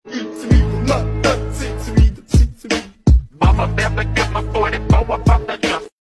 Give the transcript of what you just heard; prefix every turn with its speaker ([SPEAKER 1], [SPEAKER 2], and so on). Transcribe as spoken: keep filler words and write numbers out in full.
[SPEAKER 1] It's me, not that, it's me, it's me. Mama, never